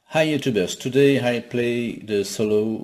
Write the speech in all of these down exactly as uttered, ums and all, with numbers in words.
Hi YouTubers, today I play the solo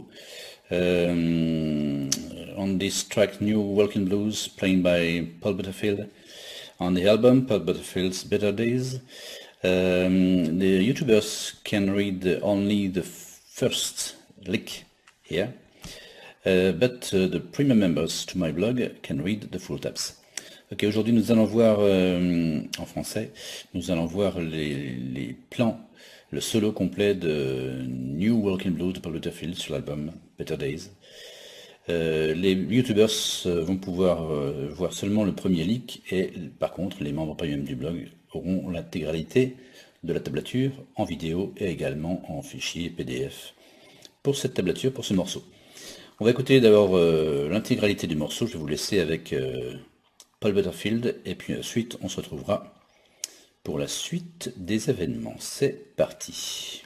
um, on this track New Walkin Blues played by Paul Butterfield on the album Paul Butterfield's Better Days. Um, the YouTubers can read only the first lick here, uh, but uh, the premium members to my blog can read the full tabs. Ok, aujourd'hui nous allons voir, euh, en français, nous allons voir les, les plans, le solo complet de New Walkin Blues de Paul Butterfield sur l'album Better Days. Euh, les youtubers vont pouvoir euh, voir seulement le premier leak et par contre les membres premium du blog auront l'intégralité de la tablature en vidéo et également en fichier P D F pour cette tablature, pour ce morceau. On va écouter d'abord euh, l'intégralité du morceau, je vais vous laisser avec euh, Paul Butterfield et puis ensuite on se retrouvera pour la suite des événements. C'est parti.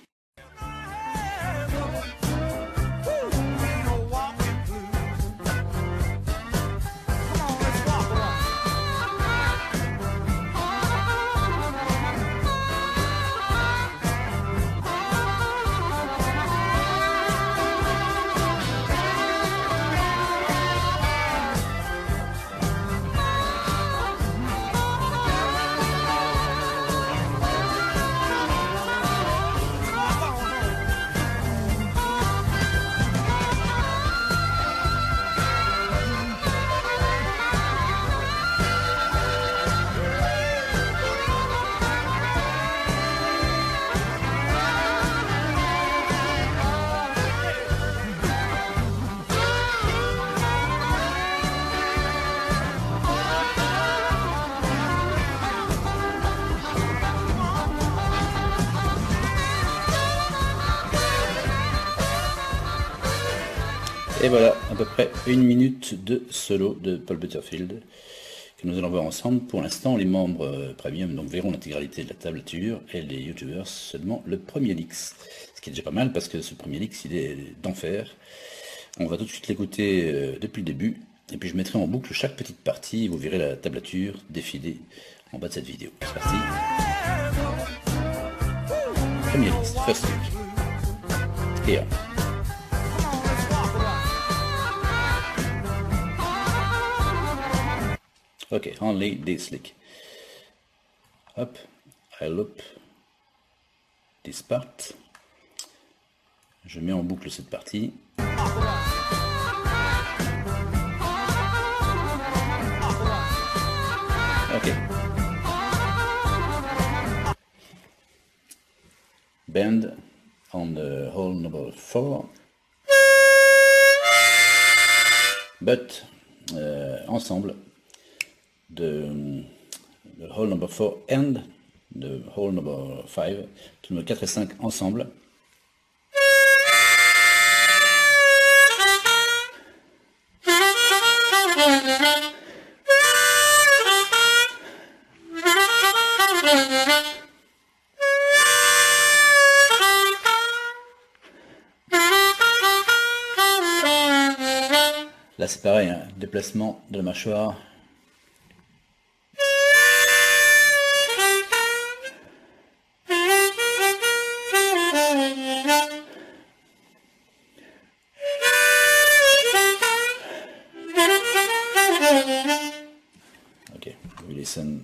Et voilà, à peu près une minute de solo de Paul Butterfield que nous allons voir ensemble. Pour l'instant, les membres premium donc, verront l'intégralité de la tablature et les youtubers seulement le premier leak. Ce qui est déjà pas mal parce que ce premier leak, il est d'enfer. On va tout de suite l'écouter euh, depuis le début et puis je mettrai en boucle chaque petite partie et vous verrez la tablature défiler en bas de cette vidéo. C'est parti. Premier leak, first leak. Here. Ok, only this lick. Hop, I loop this part. Je mets en boucle cette partie. Ok. Bend on the hole number four. But euh, ensemble. De, de hole number four and de hole number five, tout le quatre et cinq ensemble. Là c'est pareil, hein, déplacement de la mâchoire. Okay, we listen.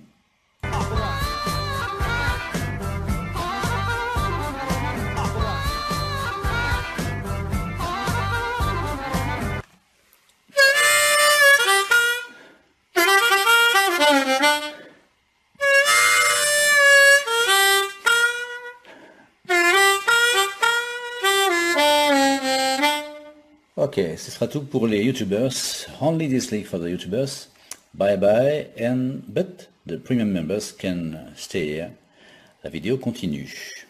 Ok, ce sera tout pour les youtubers. Only this leak for the youtubers. Bye bye, and but the premium members can stay here. La vidéo continue.